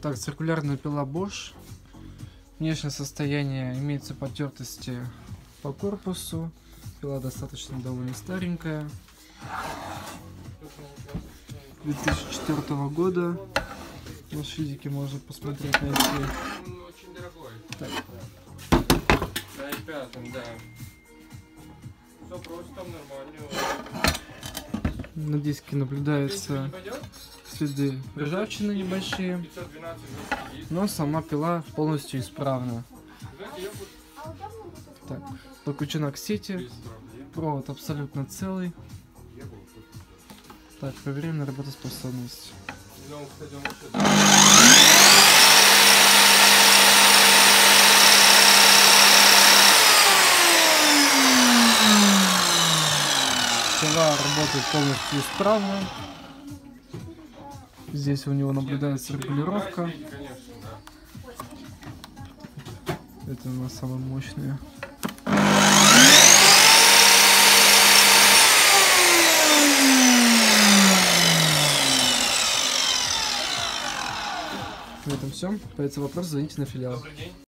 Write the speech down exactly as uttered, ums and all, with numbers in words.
Так, циркулярная пила Bosch. Внешнее состояние: имеется потертости по корпусу. Пила достаточно довольно старенькая. две тысячи четвёртого года. На шильдике можно посмотреть, найти. Очень дорогой. Так. На ай пять, да. Все просто, там нормально. На диске наблюдаются следы ржавчины небольшие, но сама пила полностью исправна. Так, подключена к сети, провод абсолютно целый. Так, проверяем на работоспособность. Пила работает полностью исправно. Здесь у него наблюдается регулировка. Это у нас самая мощная. На этом все. Появится вопрос, звоните на филиал.